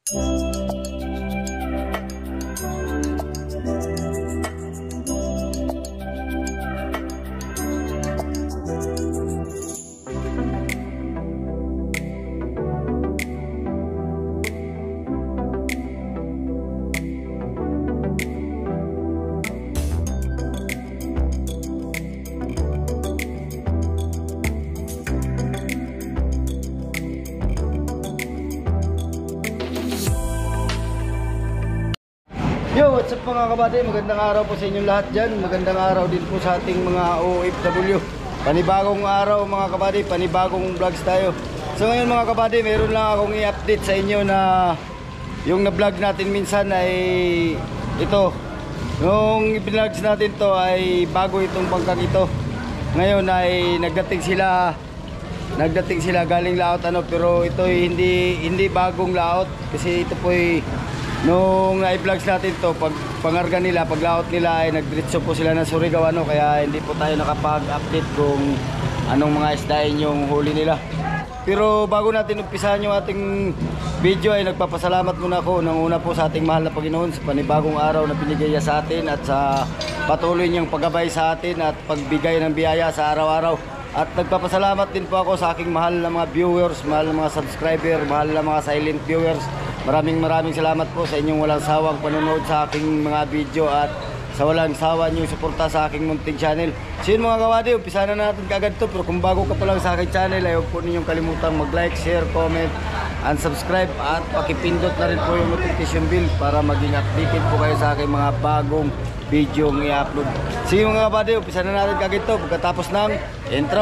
Yo, what's up mga kabady? Magandang araw po sa inyong lahat dyan. Magandang araw din po sa ating mga OFW. Panibagong araw mga kabady, panibagong vlogs tayo. So ngayon mga kabady, meron lang akong i-update sa inyo na yung na-vlog natin minsan ay ito. Nung i-vlogs natin to ay bago itong bangkang ito. Ngayon ay nagdating sila galing laot ano, pero ito ay hindi bagong laot kasi ito po ay nung na-vlogs natin to, pag pangarga nila, pag laot nila ay nagdiretso po sila ng Surigao ano, kaya hindi po tayo nakapag-update kung anong mga isdain yung huli nila. Pero bago natin umpisahan yung ating video ay nagpapasalamat muna ako ng una po sa ating mahal na Panginoon sa panibagong araw na binigay niya sa atin at sa patuloy niyang paggabay sa atin at pagbigay ng biyaya sa araw-araw. At nagpapasalamat din po ako sa aking mahal na mga viewers, mahal na mga subscriber, mahal na mga silent viewers. Maraming salamat po sa inyong walang sawang panonood sa aking mga video at sa walang sawa niyong suporta sa aking munting channel. So yun mga kawadi, umpisa na natin kagad to. Pero kung bago ka pa lang sa aking channel, ay huwag po ninyong kalimutang mag-like, share, comment, and subscribe. At pakipindot na rin po yung notification bell para maging updated po kayo sa aking mga bagong video ng i-upload. So yun mga kawadi, umpisa na natin kagad to pagkatapos ng intro.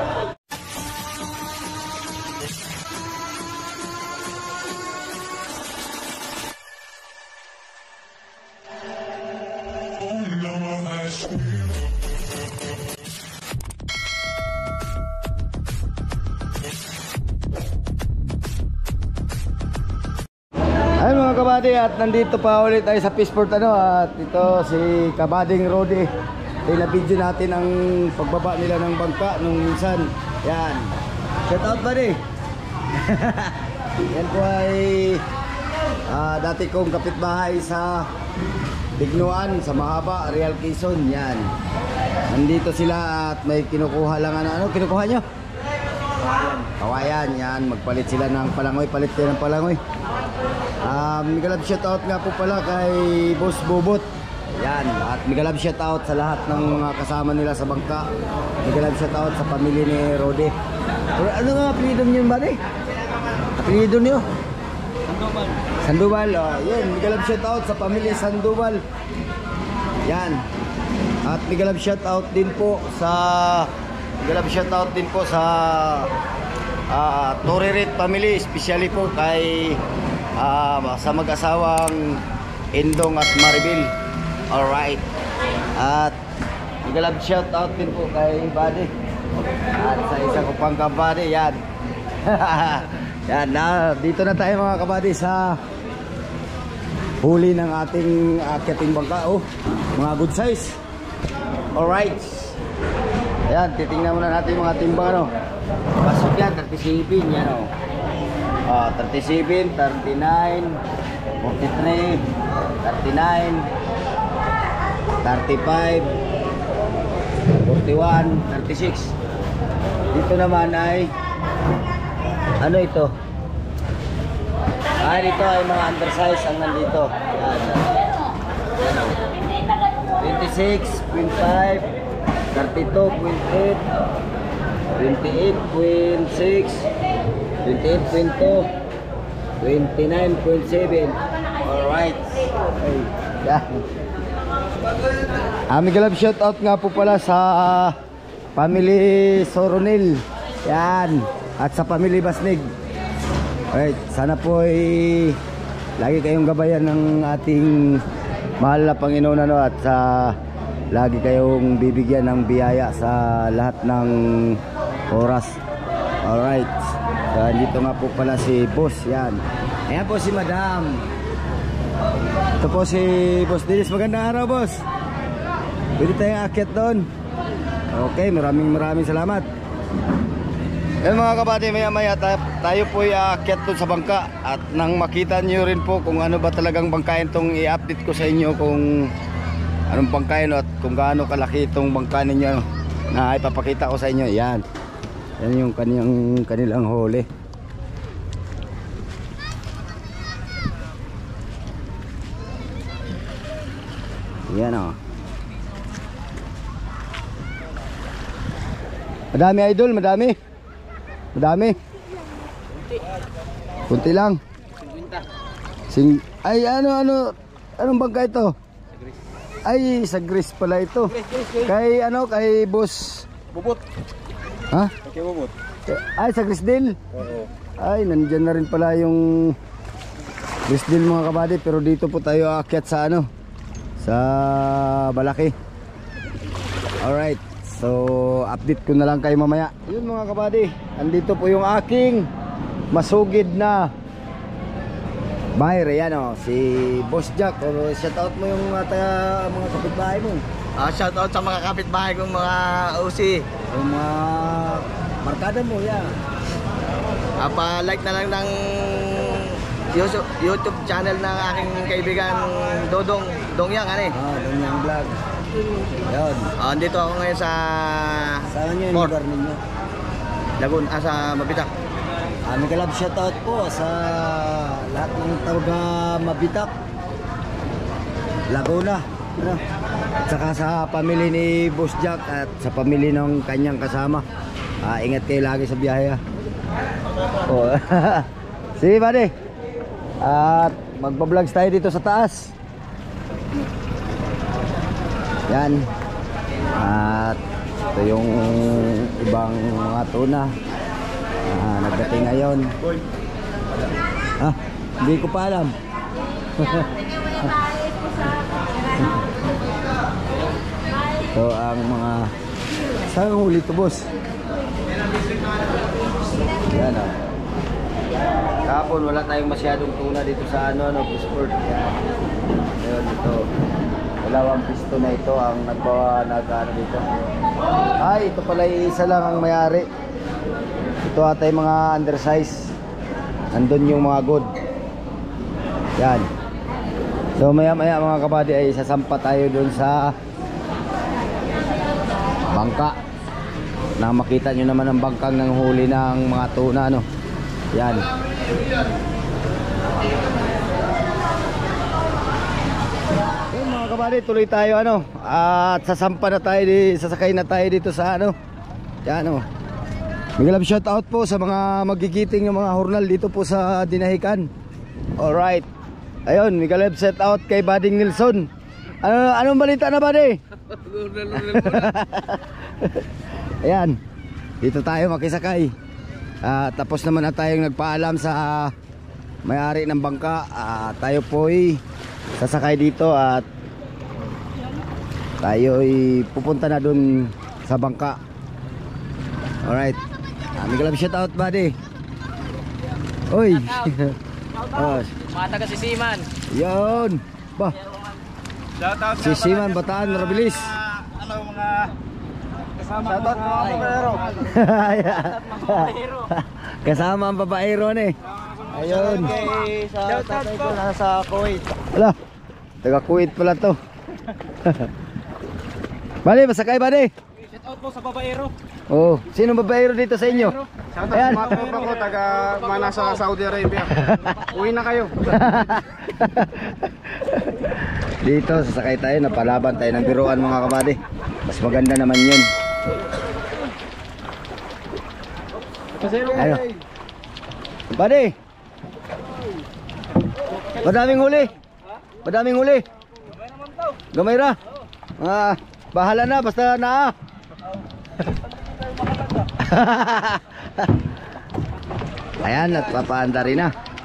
Ayun mga kabady, at nandito pa ulit tayo sa Peaceport ano, at ito si Kabading Rodi. Na-video natin ang pagbaba nila ng bangka nung minsan. Yan. Shout out buddy. Yan po ay dati kong kapitbahay sa Bignuan, sa Mahaba, Real Quezon. Yan. Nandito sila at may kinukuha lang ano. Ano kinukuha nyo? Kawayan. Yan. Magpalit sila ng palangoy. Palit tayo ng palangoy. Migalab shoutout nga po pala kay Boss Bobot. Yan. At migalab shoutout sa lahat ng mga kasama nila sa bangka. Migalab shoutout sa pamilya ni Rodi. Ano nga apelido niyo ba rin? Apelido niyo? Sandoval. Sandoval. Yan. Migalab shoutout sa pamilya Sandoval. Yan. At migalab shoutout din po sa Toriret family, especially po kay sa mag-asawang Indong at Maribel. Alright. At migalab shoutout din po kay Buddy at sa isa ko pang kabady. Yan. Yan na, dito na tayo mga kabady sa huli ng ating akyating bangka. Oh, mga good size. Alright. Ayan, titingnan muna natin mga timbang ano. Pasok yan, 37 yan o. 37, 39, 43, 39, 35, 41, 36. Dito naman ay ano ito? Dito ay mga undersize ang nandito. Yan. Yan o. 26.5, 32.8, 28.6, 28.2, 29.7. Alright. Migalab shoutout nga po pala sa family Soronil. Yan. At sa family Basnig. Alright. Sana po ay lagi kayong gabayan ng ating mahal na Panginoon ano, at sa lagi kayong bibigyan ng biyaya sa lahat ng oras. Alright. So, dito nga po pala si Boss. Yan. Ayan po si Madam. Ito po si Boss Dennis. Magandang araw, Boss. Pwede tayong akyat doon. Okay, maraming salamat. Yan mga kabady, maya-maya tayo po aakyat doon sa bangka. At nang makita nyo rin po kung ano ba talagang bangkain tong i-update ko sa inyo kung anong bangkain at kung gaano kalaki itong bangka ninyo na ipapakita ko sa inyo. Yan. Yan yung kanilang huli. Yan o. Madami idol, madami. Madami. Kunti lang. Ay anong bangka ito? Ay sa Gris pala ito. Kay kay Boss Bubot. Ha? Kay Bubot. Ay sa Grisdale. Oo. Ay nandiyan na rin pala yung Grisdale mga kabady, pero dito po tayo aakyat sa sa Balaki. Alright. So update ko na lang kayo mamaya. Yun mga kabady, andito po yung aking masugid na buyer. Yan si Boss Jack. Or shoutout mo yung mga kapitbahay mo. Shoutout sa mga kapitbahay kong mga OC. Yung mga barkada mo, yan. Pa-like na lang ng YouTube channel ng aking kaibigan Dodong Dongyang Dongyang Vlog. Yun. Andito ako ngayon sa Saan nyo yung Port. lugar ninyo? Laguna, sa Mabitak. May kalab shoutout po sa lahat ng taga Mabitak, Laguna. At saka sa pamilya ni Boss Jack at sa pamilya ng kanyang kasama. Ingat kayo lagi sa biyahe. Oh. Sige buddy. At magpa-vlogs tayo dito sa taas. Yan. At ito yung ibang mga tuna nagdating ngayon. Hindi ko pa alam. So ang mga saan huli to boss? Yan kahapon wala tayong masyadong tuna dito sa Busport. Ayun ito. Dalawang pisto na ito ang dito. Ay, ito pala isa lang ang mayari. Ito ata yung mga undersize. Andun yung mga good. Yan. So maya maya mga kabady ay sasampa tayo dun sa bangka. Na makita nyo naman ang bangkang ng huli ng mga tuna Yan. Mga kabady, tuloy tayo at sasampa na tayo, sasakay na tayo dito sa yan May shout out po sa mga magigiting ng mga hurnal dito po sa Dinahican. Alright. Ayun, may shout out kay Bading Nilson. Anong balita na buddy? Ayan. Dito tayo makisakay. Tapos naman na tayong nagpaalam sa may-ari ng bangka. Tayo po'y sasakay dito at tayo'y pupunta na dun sa bangka. Alright. May shout out buddy. Oy. Mga taga Sisiman. Yun. Ba. Sisiman, Bataan, Rabilis. Mga kasama mga babaero. Kasama ang babaero Ayun. Sa tatay ko nasa Kuwait. Wala. Taga Kuwait pala to. Bali, masakay bali. Shout out po sa babaero. Oh, sino babaero dito sa inyo? Ayan. Mga tropa ko taga Manasa, Saudi Arabia. Uwi na kayo. Dito sasakay tayo, napalaban tayo ng biruan mga kabady. Mas maganda naman yun. Ayo. Buddy. Madaming huli. Madaming huli. Gamay ra. Bahala na basta na. Ayan, at papaanda rin na.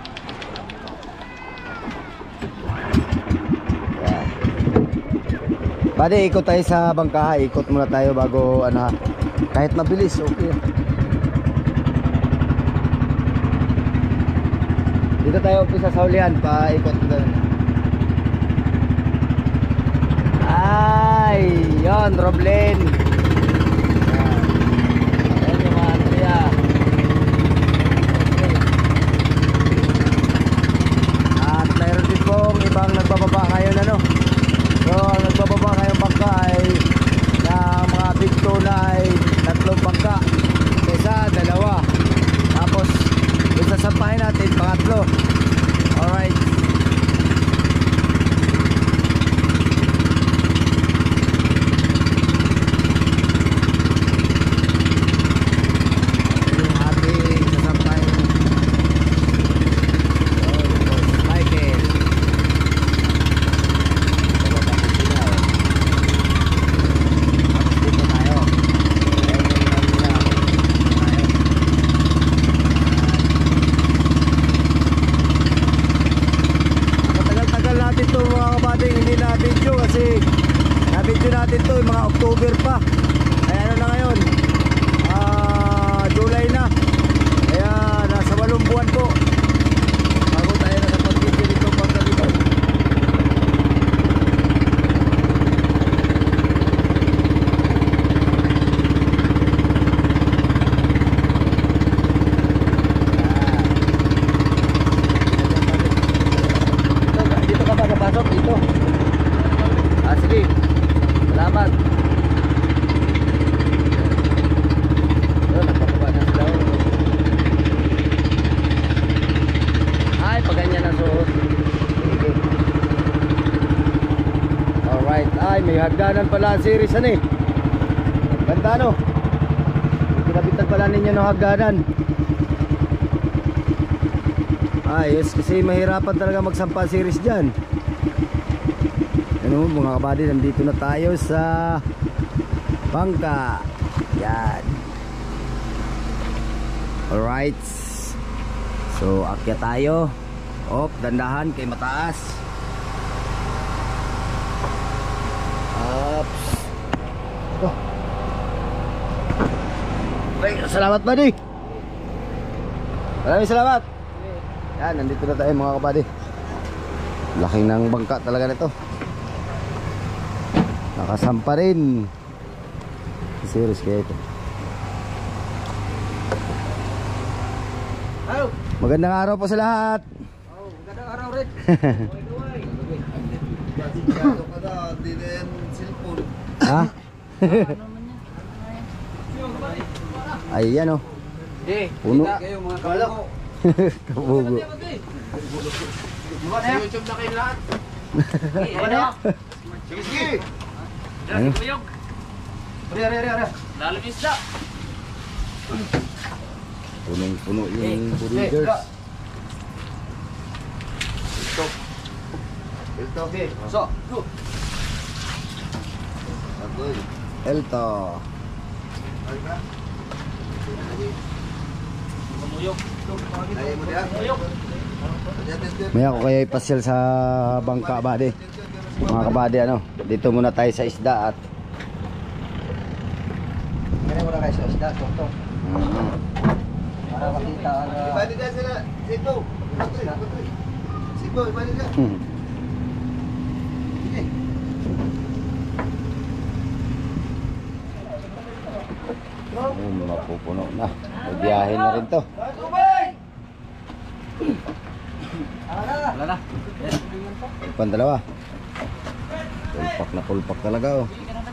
Buddy, ikot tayo sa bangka. Ikot muna tayo bago kahit mabilis, okay. Dito tayo umpisa sa hulihan, paikot doon. Ay, yon, Roblen. Ayan yung mga Andrea. ang nagbababa ngayon ano. So ang nagbababa ngayong bangka ay na mga big tuna ay 3 bangka kaysa 2. Tapos yung sasampahin natin pangatlo. Alright. Natin to yung mga October pa. Ay ano na ngayon, July na. Kaya nasa 8 buwan po bago tayo nakapag-video dito pagka dito. Dito ka ba napasok? Dito. Sige. Salamat. Nagpapaba na sila. Ay, pag ganyan ang suot. Okay. Alright. Ay, may hagdanan pala ang series ano eh. Ganda no. Kinabitan pala ninyo ng hagdanan. Ay, yes, kasi mahirapan talaga magsampa series dyan. Ano mga kabady, nandito na tayo sa bangka. Yan. Alright. So akyat tayo. Op, dandahan kay mataas. Ups. Oh. Ay, salamat buddy. Maraming salamat. Yan, nandito na tayo mga kabady. Laking ng bangka talaga nito. Nakasampa rin. Serious kaya ito. Magandang araw po sa lahat. Magandang araw rin. Ha? Ayan o. Puno. Kayo mga kabugo. Kabugo. YouTube na kayo lahat. Sige, sige. Ano? Dalam isda. Punong-puno yung burgers. So, go. Elto. Pamuyok. Pamuyok. May ako kaya ipasyal sa bangka bade. Mga kabady ano, dito muna tayo sa isda at Kaya muna kayo sa isda, tong-tong. Para makita ang... Ibali na sila, Sipo. Sipo, ibali na. Mga pupuno na. May biyahe na rin to. Wala na. Pandalawa. Pulpak na pulpak talaga oh.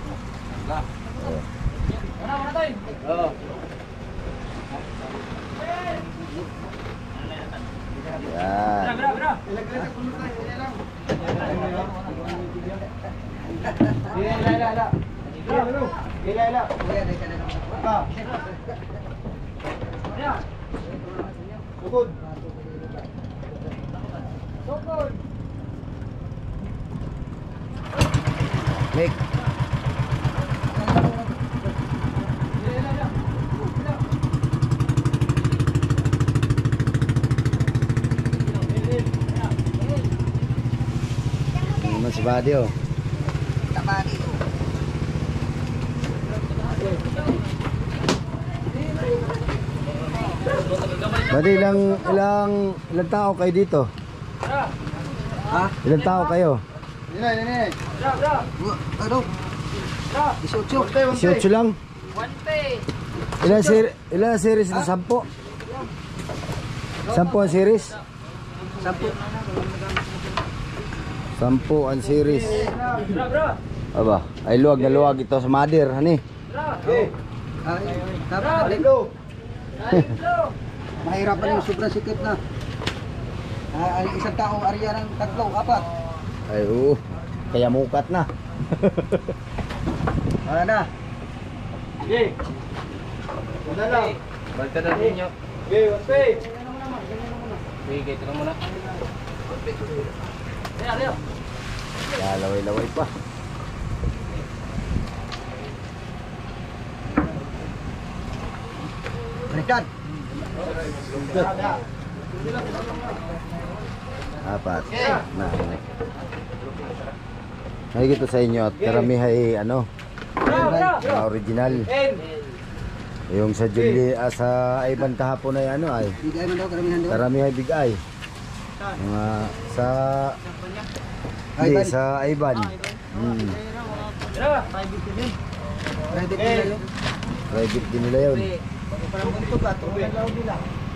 Wala tayo. Oo. Yan. Bra. Nick. Ano si Buddy oh. Buddy, ilang tao kayo dito? Ha? Ilang tao kayo? Ano? 18. 18 lang? Ilang series na? 10? 10 ang series? 10. 10 ang series. Aba, ay luwag na luwag ito sa mother, hani. Mahirapan yung sobrang sikip na. Isang tao ariya ng 3, 4. Ay oo, kaya mukat na. Wala na. Okay. Una lang. Balik na ninyo. Okay, one pay. Okay, ito na muna. Ayo. Lalaway-laway pa. Baliktad. 4. Na. Ay gito sa inyo at karamihan ay ano, mga original. Yung sa Julie, sa Ivan kahapon ay ano ay Bigay man daw karamihan doon. karamihan ay bigay. Mga sa Ivan. sa Ivan. Private nila yun. Private din nila yun. Parang buntot ba? Turuan lang nila.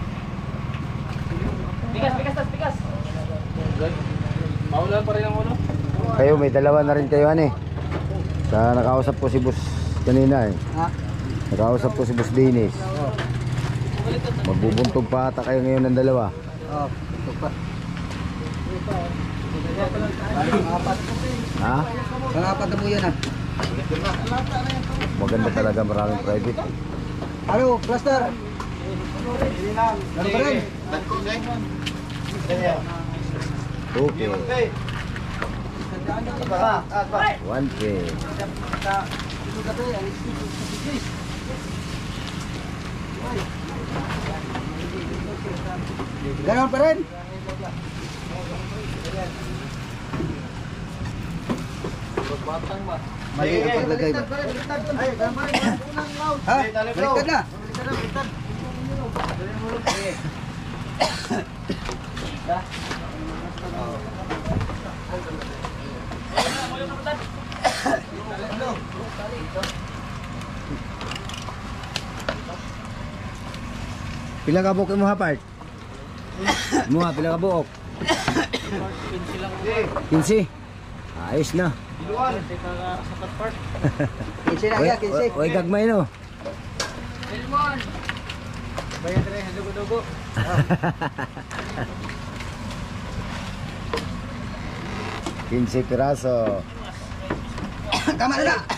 Pikas. Good. Maulan pa rin ang ulo. Kayo may dalawa na rin kayo ani. Sa nakausap ko si Boss kanina eh. Ha? Nakausap ko si Boss Dennis. Magbubuntog pa ata kayo ngayon ng dalawa. Oo, buntot pa. Ha? Pangapat na mo yan ah. Maganda talaga, maraming private. Ano, cluster? Ano pa rin? Okay. 1K. Ganon pa rin? Mali ang paglagay ba? Ha? Baliktad na? Pila ka buok mo hapart? Muha, pila ka buok? 15. Ayos na. Kinsi na yan, kinsi. Oy gagmay no. Bayan rin, dugo-dugo. 15 piraso. Tama na na!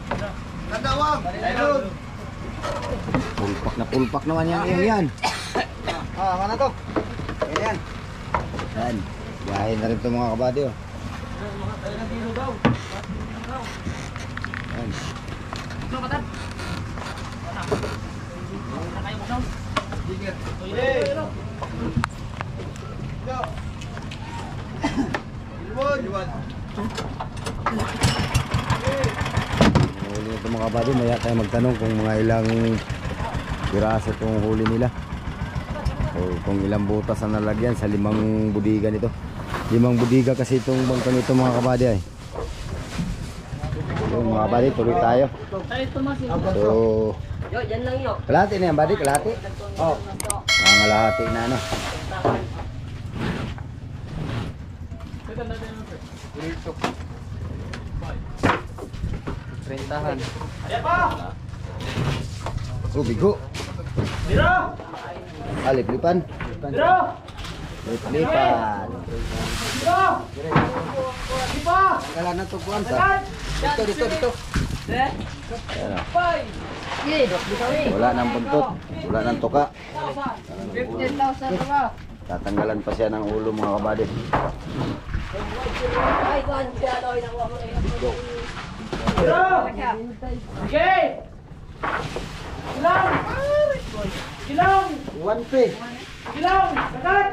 Pulpak naman yan. Ah, mana to? Yan. Yan. Biyahe na rin ito mga kabady oh. Yan. Huli ito mga kabady, maya tayo magtanong kung mga ilang piraso itong huli nila o kung ilang butas ang nalagyan sa 5 budiga nito. 5 budiga kasi itong bangka nito mga kabady ay. So mga kabady, tuloy tayo. So kalahati na yan buddy, kalahati. Oh, mga kalahati na ano. Rentahan. Oh, bigo. Lip-lipan. Lip-lipan. Kala na to kuwan sa. Dito. Ayan, oh. Wala nang buntot, wala nang tuka. Tatanggalan pa siya ng ulo mga kabady. Kilang! 1P. Kilang! Sagat!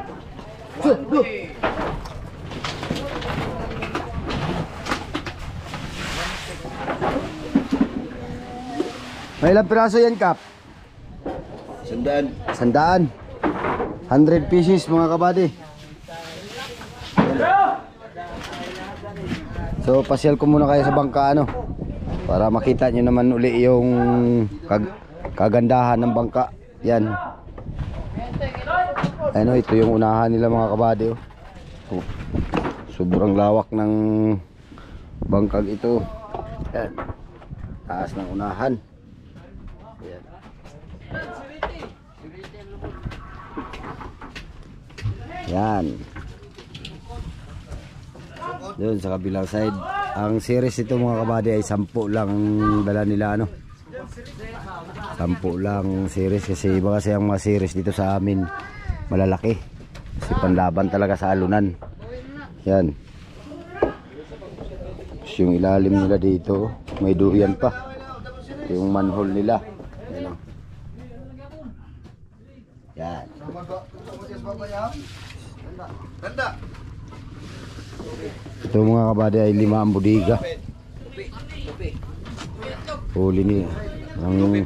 May ilang piraso yan, Kap? 100. 100 pieces mga kabady. So pasyal ko muna kayo sa bangka ano, para makita nyo naman uli yung kagandahan ng bangka. Yan. Ano, ito yung unahan nila mga kabady oh. sobrang lawak ng bangkag ito. Yan. Taas ng unahan. Yan. Yan. Doon sa kabilang side. Ang series ito mga kabady ay 10 lang dala nila ano. 10 lang series kasi iba kasi ang mga series dito sa amin malalaki. Kasi panlaban talaga sa alunan. Yan. Yung ilalim nila dito may durian pa. Yung manhole nila. Yan. Yan. Ito mga kabady ay 5 ang bodega. Huli ni ang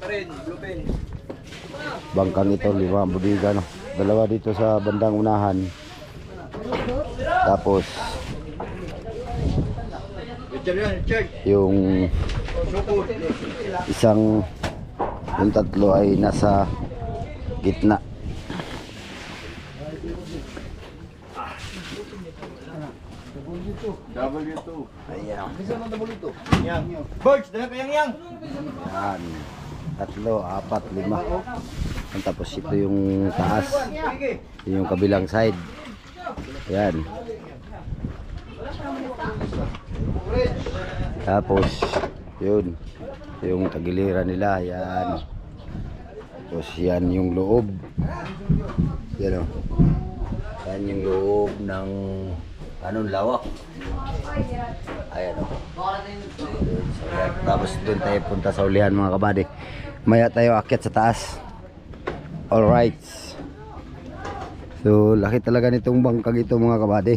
bangkang ito 5 ang bodega no. Dalawa dito sa bandang unahan. Tapos yung isang yung tatlo ay nasa gitna. W2. Ayan. Yang. Birds, dala ka yang. Yan. 3, 4, 5. Tapos ito yung taas. Yung kabilang side. Yan. Tapos yun. Yung tagiliran nila. Yan. Tapos yan yung loob. Yan o. Yan yung loob ng anong lawak. Ayan o. Tapos doon tayo punta sa ulihan mga kabady. Maya tayo akyat sa taas. Alright. So laki talaga nitong bangkag ito mga kabady.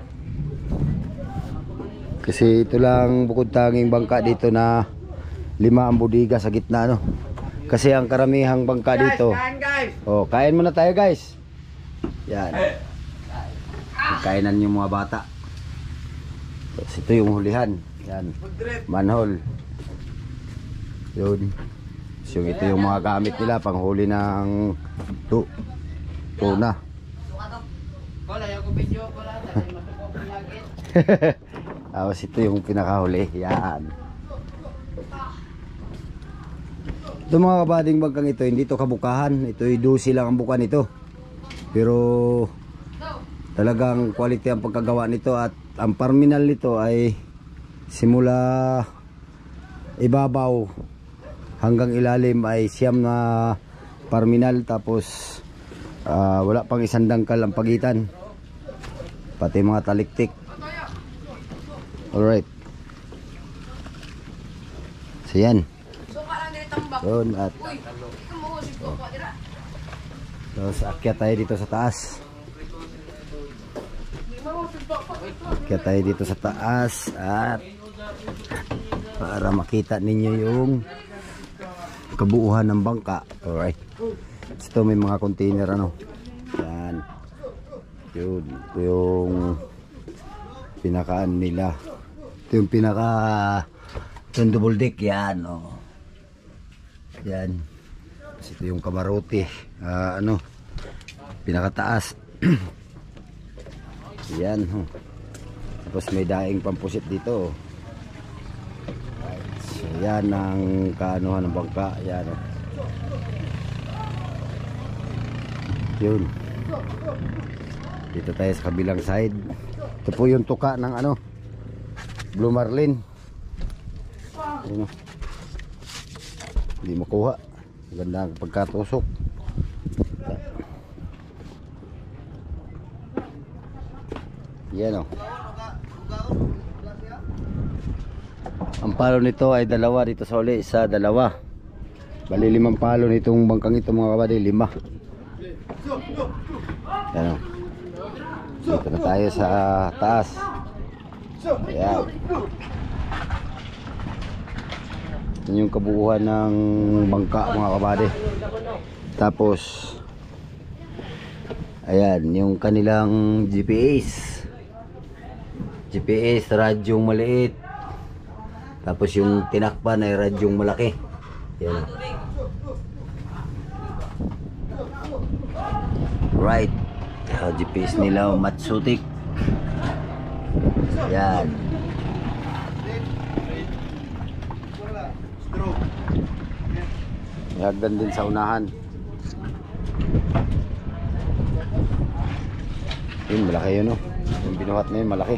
Kasi ito lang bukod tanging bangka dito na 5 ang bodega sa gitna no. Kasi ang karamihang bangka dito. Oh, kain muna tayo guys. Yan. Kainan yung mga bata. Tapos ito yung hulihan. Yan. Manhole. Yun. So ito yung mga gamit nila panghuli ng tuna. Tapos ito yung pinakahuli. Yan. Ito mga kabading bangkang ito, hindi ito kabukahan. Ito ay 12 lang ang buka nito. Pero talagang quality ang pagkagawa nito at ang terminal nito ay simula ibabaw hanggang ilalim ay 9 na terminal tapos wala pang isang dangkal ang pagitan pati mga taliktik. Alright, so yan doon at tapos akyat tayo dito sa taas. Kaya tayo dito sa taas at para makita ninyo yung kabuuhan ng bangka. Alright. Ito may mga container ano. Yan. Yun. Ito yung pinakaan nila. Ito yung pinaka yung double deck. Yan. Oh. Yan. Ito yung kamarote. Ano. Pinakataas. Yan. Tapos may daing pampusit dito. So yan ang kaanuhan ng bangka. Yan. Yun. Dito tayo sa kabilang side. Ito po yung tuka ng ano Blue Marlin. Ano? Hindi makuha. Maganda ang pagkatusok. Yan o. Ang palo nito ay 2 dito sa uli. 1, 2. Bali 5 palo nitong bangkang ito mga kabady. 5. Yan o. Dito na tayo sa taas. Ayan. Yan yung kabuuhan ng bangka mga kabady. Tapos ayan yung kanilang GPS. GPS, radyong maliit. Tapos yung tinakpan ay radyong malaki. Yan. Right. GPS nila Matsutik. Yan. May hagdan din sa unahan. Yun, malaki yun, no? Yung binuhat na yun, malaki.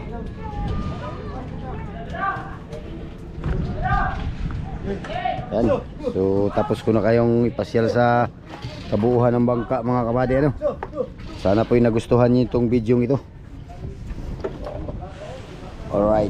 Yan. So, tapos ko na kayong ipasyal sa kabuuhan ng bangka, mga kabady, ano? Sana po'y nagustuhan niyo itong video ito. Alright.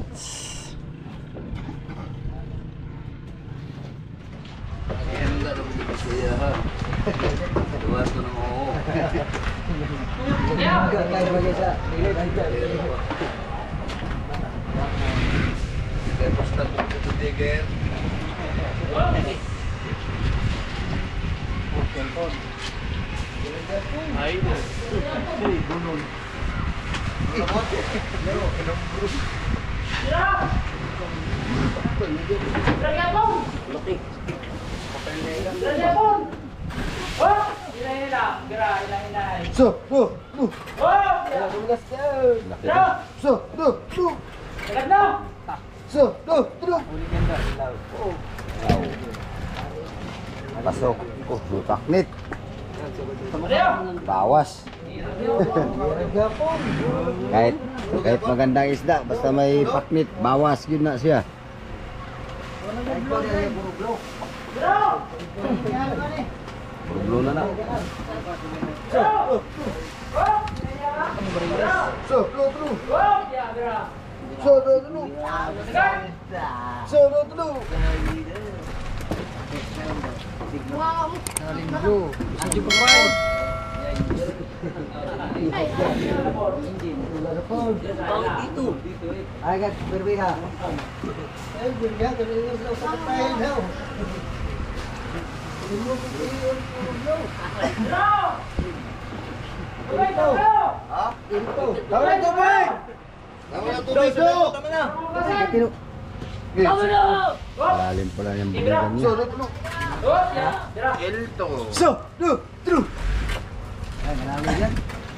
So, go, go. So, go, go. So, go, go. Pasok. Oh, lupaknit. Bawas. kahit magandang isda, basta may paknit, bawas yun na siya. Puro na na. So, go, go. So, go, go. So, go, go. Agak berbeda. Lalim pala yung buligan niya. So, do, do. Ay, marami yan.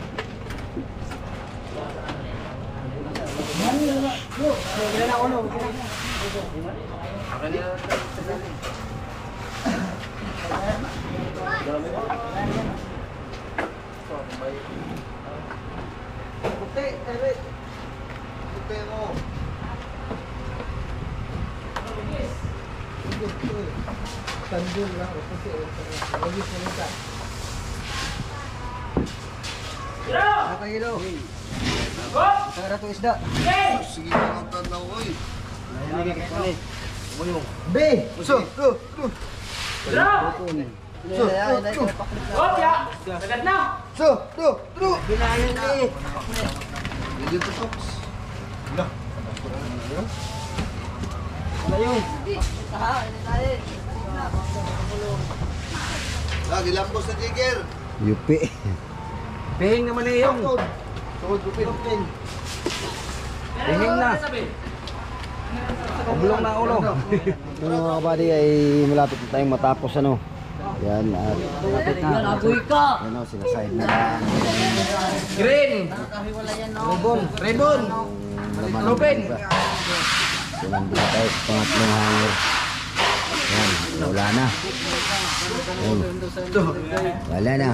Berapa kilo? Berapa ratus isda? Sige na ang tanaw, oy. B. So, do, do. So, do, do. Binayan na eh. Dito folks. Lagi lambos na tiger. Yupi. Pehing naman eh yung. Tuhod kupin. Pehing na. Oblong na ulo. Yung mga kabady ay malapit na tayong matapos, ano. Yan, at malapit na. Yan o, sinaside na. Green. Ribbon. Open. So, nandito tayo sa pangatlong hanger. Yan, wala na. Yan. Wala na.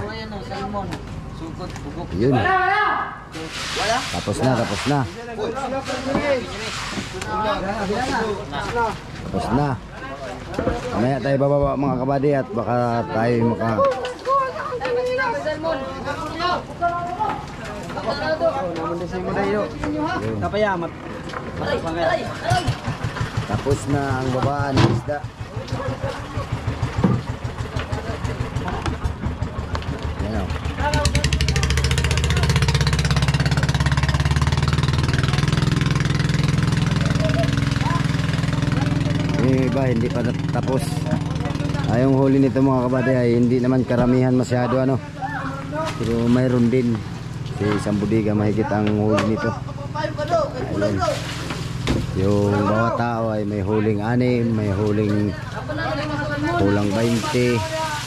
Yun. Tapos na, tapos na. Tapos na. Mamaya tayo bababa, mga kabady, at baka tayo maka... Kapayamat. Tapos na ang babaan ng isda. Yan o. Yung iba hindi pa tapos. Yung huli nito, mga kabady, ay hindi naman karamihan masyado, ano. Pero mayroon din. Si isang budiga mahigit ang huli nito. Ayun. Yung bawat tao ay may huling 6, may huling kulang 20,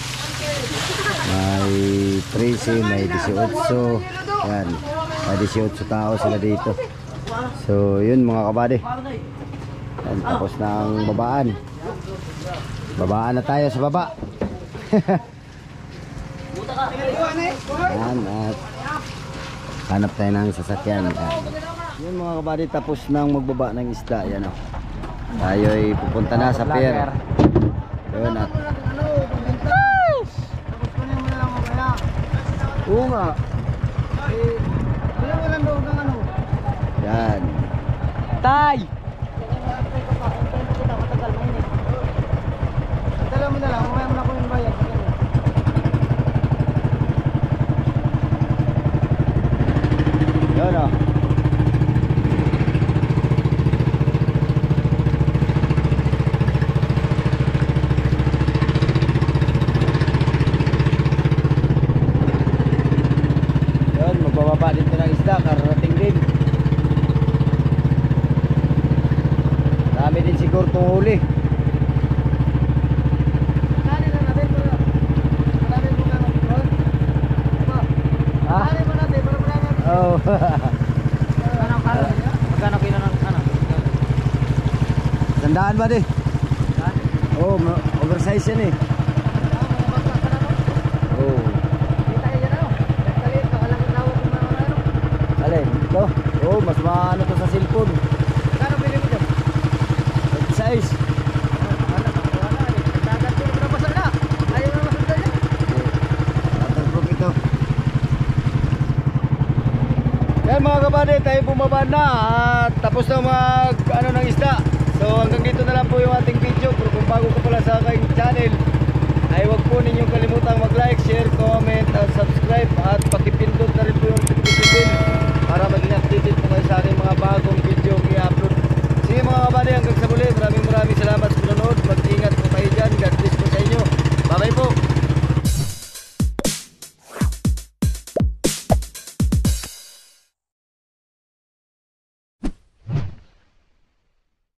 may 13, may 18. Yan, may 18 tao sila dito. So yun mga kabady. Yan, tapos na ang babaan. Babaan na tayo sa baba. Yan, at hanap tayo ng sasakyan. Yan. Yun mga kabady, tapos nang magbaba ng isda. Yan o. Tayo ay pupunta na sa pier. Yun at oo nga. Yan. Tay! Dala mo na lang, mamaya mo na ko yung bayad. Yun o. Yun, magbababa dito ng isda, kararating din. Dami din siguro itong huli. Ha? Oh. Magkano kilo ng ano? Tandaan ba di? Oh, oversize yan eh. Oh. Alin, ito? Oh, mas maano to sa cellphone. Size. Waterproof ito. Yan mga kabady, tayo bumaba na at tapos na mag ano ng isda. So hanggang dito na lang po yung ating video. Pero kung bago ka pala sa aking channel, ay huwag po ninyong kalimutang mag-like, share, comment at subscribe at pakipindot na rin po yung notification bell para maging updated po kayo sa aking mga bagong